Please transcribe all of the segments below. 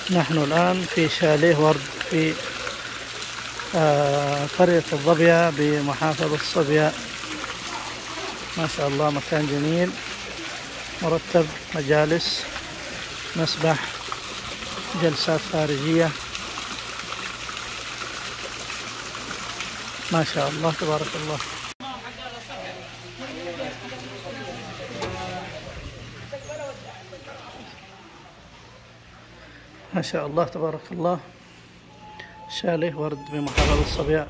نحن الآن في شاليه ورد في قرية الظبية بمحافظة صبيا. ما شاء الله مكان جميل مرتب، مجالس، مسبح، جلسات خارجية. ما شاء الله تبارك الله. ما شاء الله تبارك الله، شاليه ورد بمحافظة صبيا.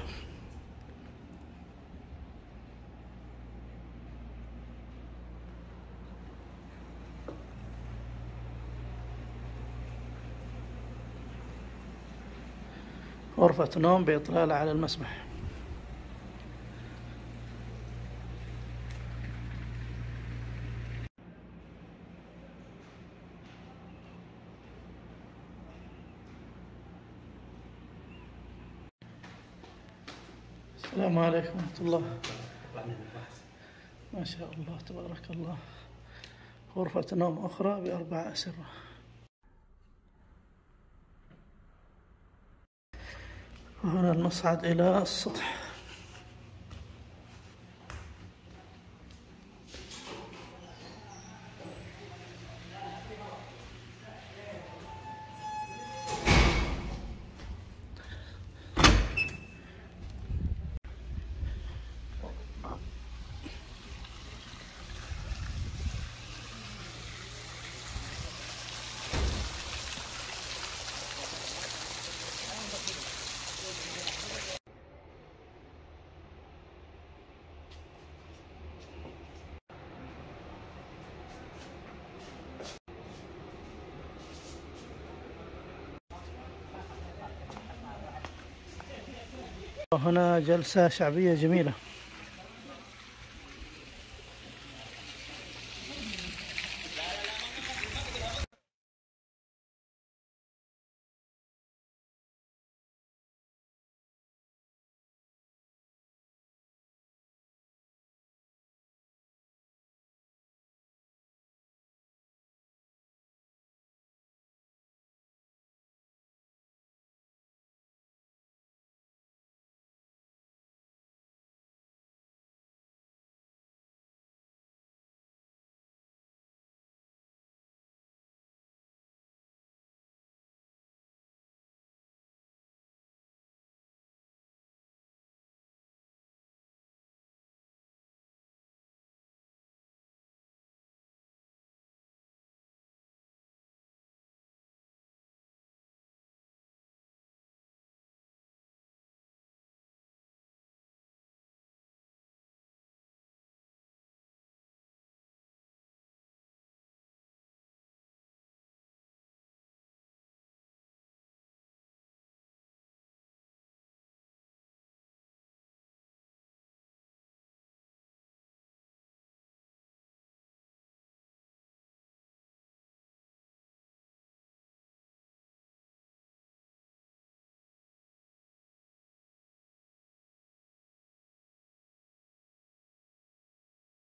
غرفة نوم بإطلالة على المسبح. السلام عليكم ورحمة الله. ما شاء الله تبارك الله، غرفة نوم أخرى ب4 أسرة. وهنا المصعد إلى السطح. وهنا جلسة شعبية جميلة.